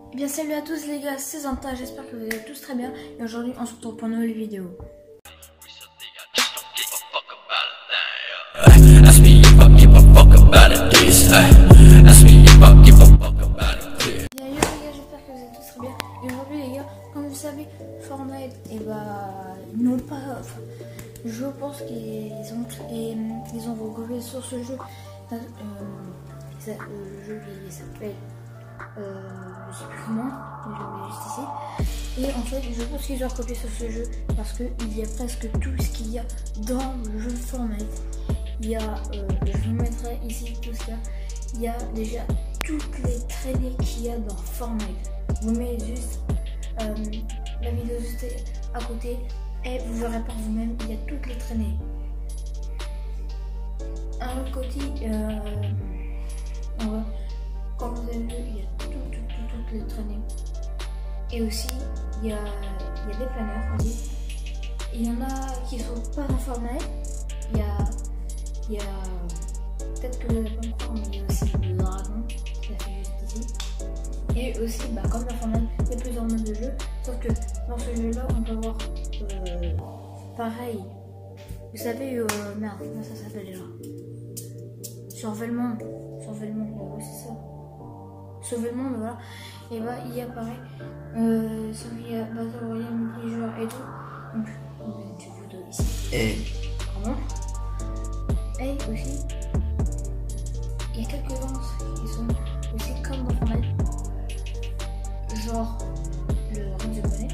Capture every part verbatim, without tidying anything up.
Eh bien salut à tous les gars, c'est Zanta, j'espère que vous allez tous très bien. Et aujourd'hui on se retrouve pour une nouvelle vidéo. Bien yo les gars, j'espère que vous allez tous très bien. Et aujourd'hui les gars, comme vous savez, Fortnite, et bah ils n'ont pas... Enfin, je pense qu'ils ont, et, ils ont recopié sur ce jeu. Euh, ça, le jeu il s'appelle... Euh, je sais plus comment, mais je le mets juste ici. Et en fait, je pense qu'ils ont recopié sur ce jeu parce qu'il y a presque tout ce qu'il y a dans le jeu Fortnite. Il y a, euh, je vous mettrai ici tout ça. Il y a déjà toutes les traînées qu'il y a dans Fortnite. Vous mettez juste euh, la vidéo juste à côté et vous verrez par vous-même. Il y a toutes les traînées. À l'autre côté, euh, on va. Comme vous avez vu, il y a tout, tout, tout, toutes les traînées. Et aussi, il y a, il y a des planeurs aussi. Il y en a qui sont pas dans Fortnite. Il y a, il y a peut-être que vous n'allez pas me croire, mais il y a aussi le dragon qui a fait juste ici. Et aussi, bah, comme dans Fortnite, il y a plusieurs modes de jeu. Sauf que dans ce jeu-là, on peut voir euh, pareil. Vous savez, euh, merde, comment ça s'appelle déjà? Surveille le monde. Surveille le monde, bah, oui, c'est ça. Sauver le monde, voilà. Et bah il apparaît euh, celui à Battle Royale, multijoueur et tout. Donc on met une photo ici. Et pardon. Et aussi il y a quelques lances qui sont aussi comme dans Fortnite. Genre le Ring de Bonnet.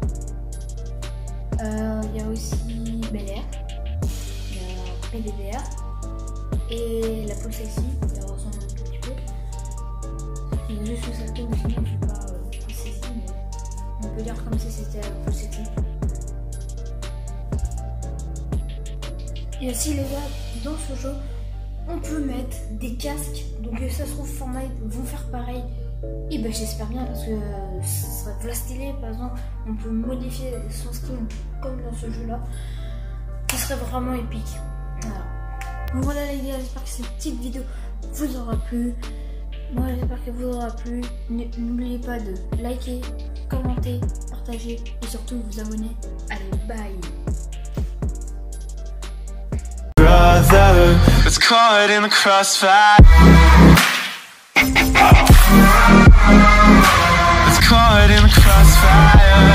Euh, il y a aussi Bel Air. Il y a P D B R. Et la peau sexy, elle ressemble un tout petit peu. Il y a juste sa peau aussi, je ne sais pas euh, préciser, mais on peut dire comme si c'était la peau sexy. Et aussi les gars, dans ce jeu, on peut mettre des casques. Donc ça se trouve Fortnite vont faire pareil. Et ben j'espère bien parce que euh, ça serait voilà stylé. Par exemple, on peut modifier son skin comme dans ce jeu là. Ce serait vraiment épique. Voilà. Donc voilà les gars, j'espère que cette petite vidéo vous aura plu. Moi j'espère qu'elle vous aura plu. N'oubliez pas de liker, commenter, partager et surtout vous abonner. Allez, bye. Brother, it's caught in the crossfire. It's caught in the crossfire.